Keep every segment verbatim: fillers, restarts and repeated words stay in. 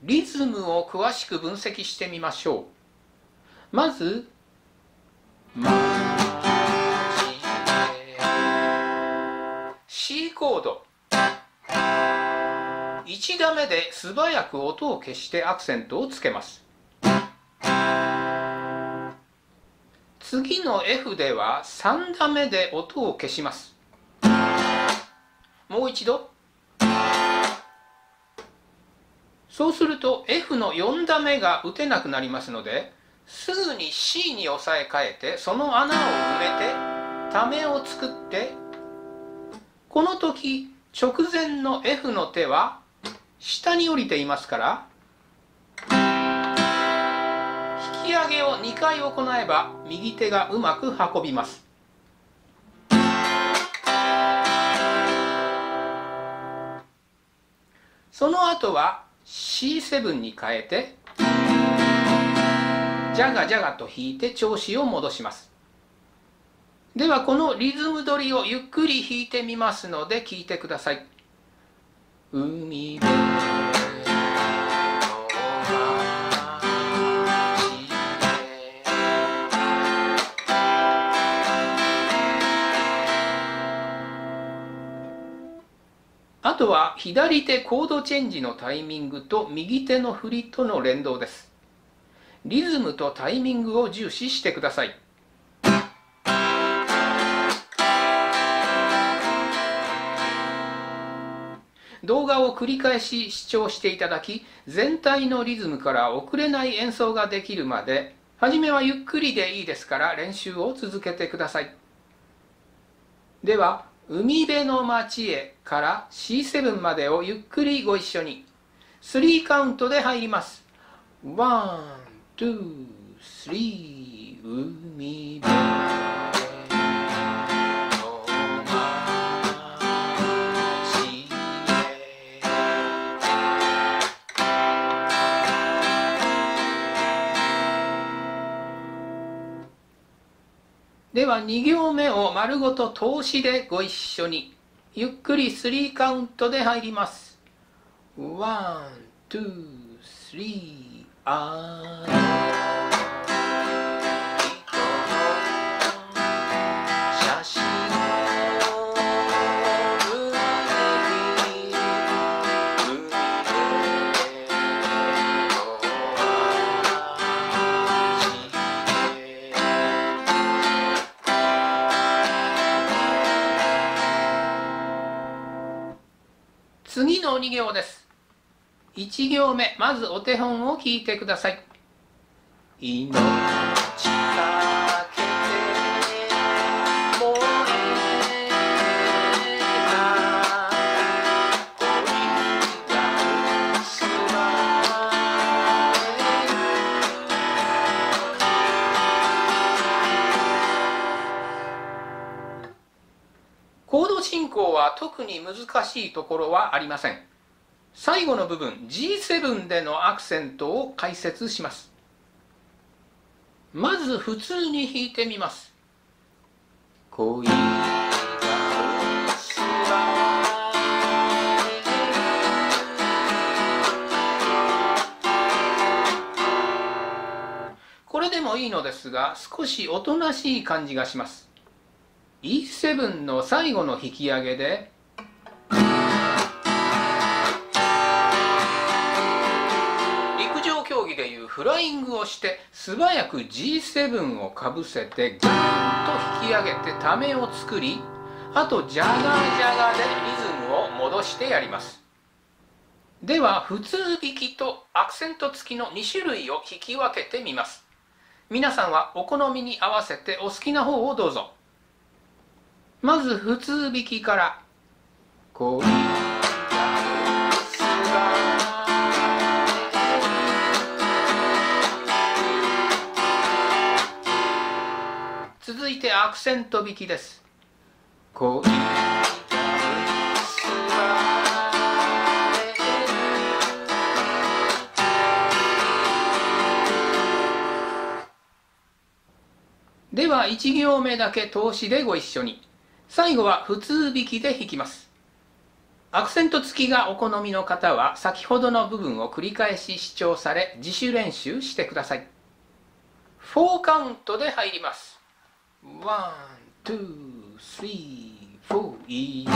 リズムを詳しく分析してみましょう。まず、マジで C コード。いち打目で素早く音を消してアクセントをつけます。次の F ではさん打目で音を消します。もう一度。そうすると F のよん打目が打てなくなりますので、すぐに C に押さえ替えてその穴を埋めてためを作って、この時直前の F の手は下に降りていますから、引き上げをにかい行えば右手がうまく運びます。その後は シーセブン に変えてジャガジャガと弾いて調子を戻します。ではこのリズム取りをゆっくり弾いてみますので聞いてください。海辺あとは左手コードチェンジのタイミングと右手の振りとの連動です。リズムとタイミングを重視してください。動画を繰り返し視聴していただき、全体のリズムから遅れない演奏ができるまで、初めはゆっくりでいいですから練習を続けてください。では、海辺の街へから シーセブン までをゆっくりご一緒に。スリーカウントで入ります。ワン、ツー、スリー、海辺の街へ。ではに行目を丸ごと通しでご一緒に。ゆっくりスリーカウントで入ります。ワン、ツー、スリー、あー写真次のに行です。いち行目、まずお手本を聞いてください。命かけて燃えた恋が薄まれる。コード進行は特に難しいところはありません。最後の部分 ジーセブン でのアクセントを解説します。まず普通に弾いてみます。恋が薄まれる。これでもいいのですが、少しおとなしい感じがします。イーセブン の最後の弾き上げで陸上競技でいうフライングをして素早く ジーセブン をかぶせてガーンと引き上げてためを作り、あとジャガージャガーでリズムを戻してやります。では普通弾きとアクセント付きのに種類を弾き分けてみます。皆さんはお好みに合わせてお好きな方をどうぞ。まず普通弾きから。恋が薄まれる。続いてアクセント弾きです。恋が薄まれる。ではいち行目だけ通しでご一緒に。最後は普通弾きで弾きます。 アクセント付きがお好みの方は先ほどの部分を繰り返し視聴され自主練習してください。フォーカウントで入ります。ワン、ツー、スリー、フォー、命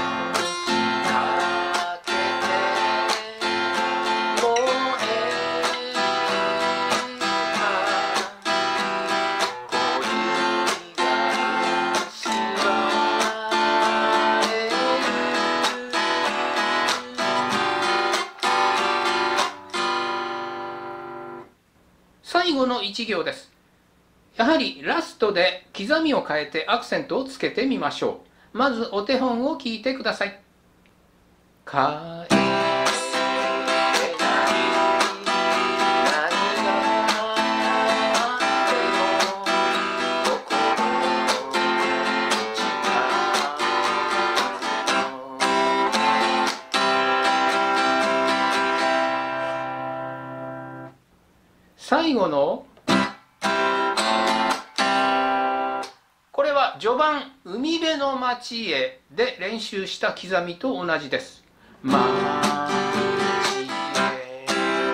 かけて燃えた恋が薄られる。最後の一行です。やはりラストで刻みを変えてアクセントをつけてみましょう。まずお手本を聞いてください。かえ最後のこれは序盤「海辺の町へ」で練習した刻みと同じです。町へ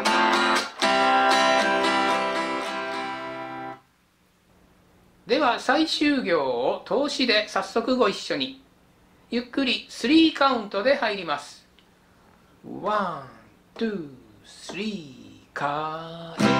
では最終行を通しで早速ご一緒に。ゆっくりスリーカウントで入ります。ワン、ツー、スリー、かえ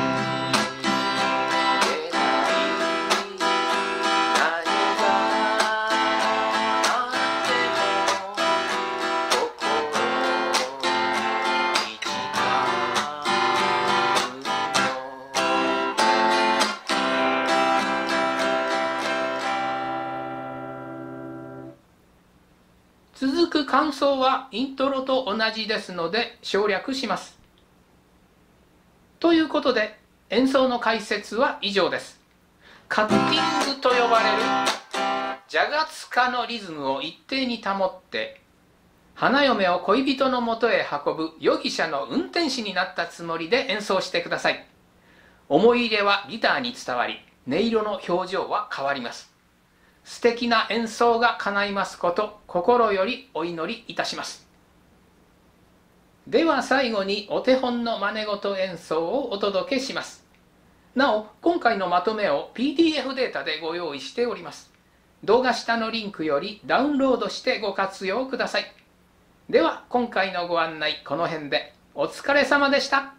続く感想はイントロと同じですので省略します。ということで演奏の解説は以上です。カッティングと呼ばれるジャガツカのリズムを一定に保って花嫁を恋人のもとへ運ぶ容疑者の運転士になったつもりで演奏してください。思い入れはギターに伝わり、音色の表情は変わります。素敵な演奏が叶いますこと心よりお祈りいたします。では最後にお手本の真似事演奏をお届けします。なお今回のまとめを ピーディーエフ データでご用意しております。動画下のリンクよりダウンロードしてご活用ください。では今回のご案内この辺でお疲れ様でした。